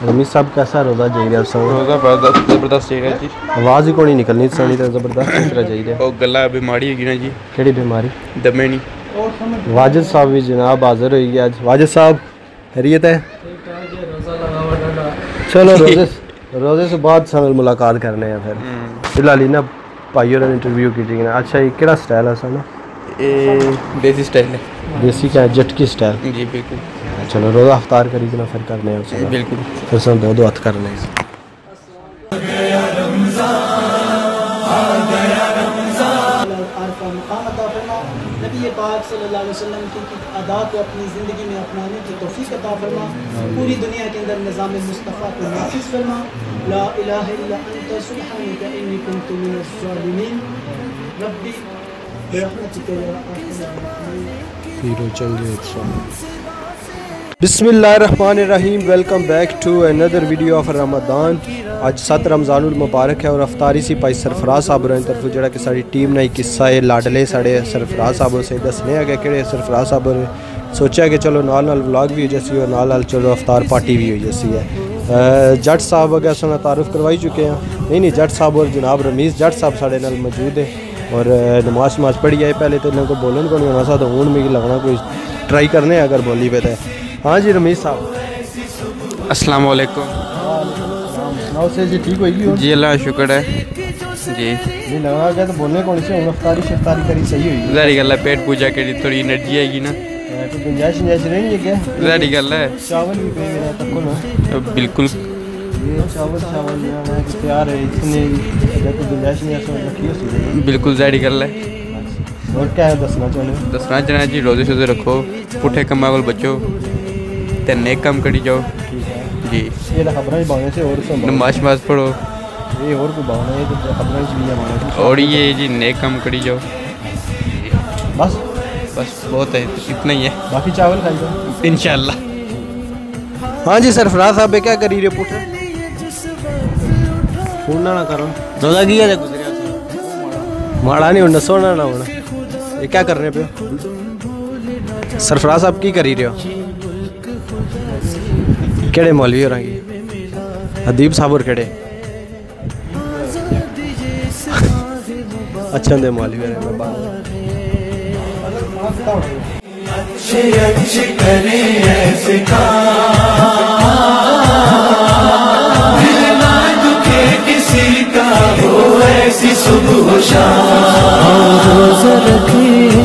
रमीज साहब कैसा रोज़ा चाहिए रोज़ा जबरदस्त चाहिए जी। आवाज़ ही कोई नहीं निकलनी सोनी तो जबरदस्त किस तरह चाहिए और गला बीमारी है ना जी। केड़ी बीमारी? दमे नहीं। वाजिद साहब भी जनाब हाजिर होगी आज। वाजिद साहब खैरियत है? चलो रोज़े से बाद शामिल मुलाकात करने हैं फिर फिलहाल ही ना भाइयों ने इंटरव्यू की। अच्छा ये केड़ा स्टाइल है साना? देसी स्टाइल है। देसी क्या झटकी स्टाइल? जी बिल्कुल। चलो रोज़ा अफ्तार करी ना फिर करने हैं बिल्कुल। फिर सब दो हाथ करने हैं। नबी पाक सल्लल्लाहु अलैहि वसल्लम की अदा को अपनी ज़िंदगी में अपनाने की तौफीक अता फरमा। पूरी दुनिया के अंदर निज़ाम मुस्तफ़ा को नाफिज़ फरमा। ला इलाहा इल्ला अंता सुब्हानका इन्नी कुन्तु मिनज़ ज़ालिमीन। रब्बी बिरहमतिका या अर्हमर राहिमीन। बिस्मिल्लाहिर्रहमानिर्रहीम। Welcome back to another video of Ramadan. आज 7 रमज़ानुल मुबारक है और अफ्तारी सी भाई सरफराज साहब की तरफ जो कि साड़ी टीम ने किस्सा है लाडले साढ़े सरफराज साहब से दसने है कि सरफराज साहब ने सोचा कि चलो नाल व्लॉग भी हो जैसी और नाल चलो अफ्तार पार्टी भी हो जैसी है। जट साहब वगैरह सुना तारुफ करवाई चुके हैं। नहीं जट साहब और जनाब रमीज़ जट साहब साढ़े नाल मौजूद है और नमाज पढ़ी आए। पहले तो इन्होंने को बोलन को नहीं होना सा तो हूँ मिगी लगना कोई ट्राई करने अगर बोली पे तो। हाँ जी रमीज़ साहब अस्सलाम वालेकुम। से जी ठीक होगी जी अल्लाह शुक्र है जी। नहीं लगा क्या तो बोलने कौन से अफ्तारी शफ्तारी करी सही हुई ज़ाहिर गल है पेट पूजा के थोड़ी एनर्जी आएगी ना। तो गुंजाइश नहीं है क्या? ज़ाहिर गल है। चावल भी पे मेरा तक ना बिल्कुल ये चावल तैयार है इतने तो गुंजाइश नहीं है रखी बिल्कुल ज़ाहिर गल है। और क्या है दसना चाहना जी रोज़े शोज़े रखो पुठे कम्मा कोल बचो ते नेक काम करी जाओ जी। ये खबर ही बाने से और नमाज नमाज पढ़ो ये और को बाने ये तो खबर ही बाने और ये जी नेक काम करी जाओ बस बहुत है इतना ही है। बाकी चावल खाइए इंशाल्लाह। हाँ जी सरफराज साहब क्या करी रहे पुठ फोन ना करो रोजा किया गुजरिया माड़ा नहीं होना सोना ना होना। ये क्या कर रहे पे सरफराज साहब की करी रहे हो? केड़े मौलवी हो रही हदीब साहब और केड़े अच्छा दे मौलवी अच्छे करे ऐसे किसी का हो ऐसी सुबह शाम रोज़ा रखे